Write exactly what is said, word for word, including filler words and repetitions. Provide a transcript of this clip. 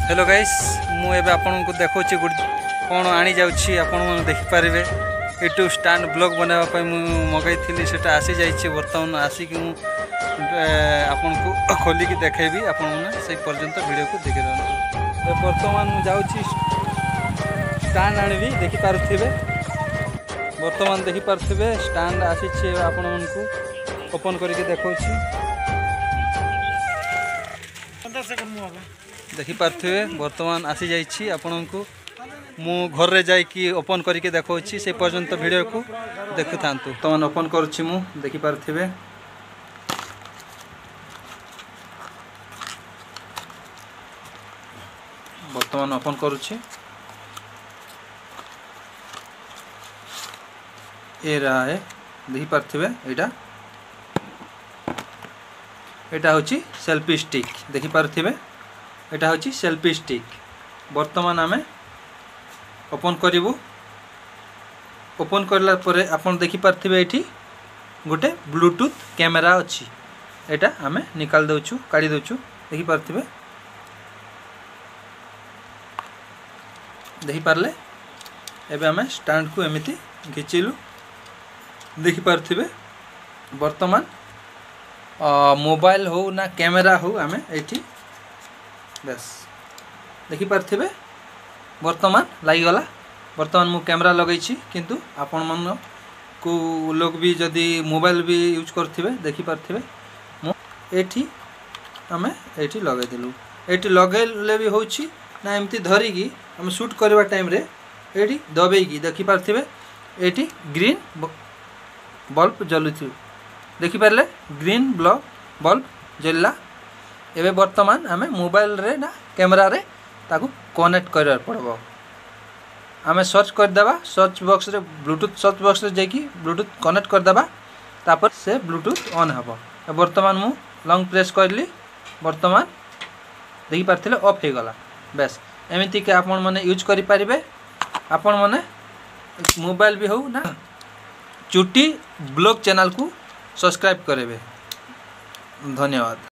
Hello guys मु एबे आपन को देखौछि कोन आनी जाउछि आपन देखि पारिबे यूट्यूब स्टैंड ब्लॉग बनावा पय मु मगाई थिली सेटा आसी जाइछि वर्तमान आसी कि मु आपन को खोली कि देखेबी आपन माने से पर्यंत वीडियो को देखि रहन। वर्तमान मु जाउछि स्टैंड आनिबी देखि पारुथिबे वर्तमान देखि पारुथिबे स्टैंड आसी छि आपन मन को ओपन करके देखौछि देखि पार्थे वर्तमान आसी जाइछि आपन को मु घर रे जाई कि ओपन करके देखौछि से पर्यंत वीडियो को देखु थांतु। वर्तमान ओपन करछि मु देखि पार्थिबे वर्तमान ओपन करूछि ए रहा है देखि पार्थिबे एटा एटा होछि सेल्फी स्टिक देखि पार्थिबे एटा होछि सेल्फी स्टिक। वर्तमान आमे ओपन करिवु ओपन करला परे आपन देखि पार्थिबे एठी गोटे ब्लूटूथ कैमरा अछि एटा आमे निकाल दउछु काढी दउछु देखि पार्थिबे देखि पारले एबे आमे स्टैंड को एमिति घिचिलु देखि पार्थिबे वर्तमान मोबाइल हो ना कैमरा हो आमे एठी बस देखि पार्थिबे वर्तमान लागि गला। वर्तमान मु कैमरा लगै छी किंतु आपन मन को लोग भी जदी मोबाइल भी यूज करथिबे देखि पार्थिबे मु एठी हमें एठी लगै दिलु एठी लगैले भी होछि ना एमती धरि की हम शूट करबा टाइम रे एठी दबे की देखि पार्थिबे एठी ग्रीन बल्ब जलुथि देखि पारले ग्रीन ब्लॉक बल्ब जल्ला। एबे वर्तमान हमें मोबाइल रे ना कैमरा रे ताकू कनेक्ट कर पड़बो हमें सर्च कर देबा सर्च बॉक्स रे ब्लूटूथ सर्च बॉक्स रे जाकी ब्लूटूथ कनेक्ट कर देबा तापर से ब्लूटूथ ऑन हबो। वर्तमान मु लॉन्ग प्रेस करली वर्तमान देखि पारथिले ऑफ हे गला बस एमिति के आपन माने यूज करि परिबे आपन माने मोबाइल भी हो ना चुटी ब्लॉग चैनल को सब्सक्राइब करेबे। धन्यवाद।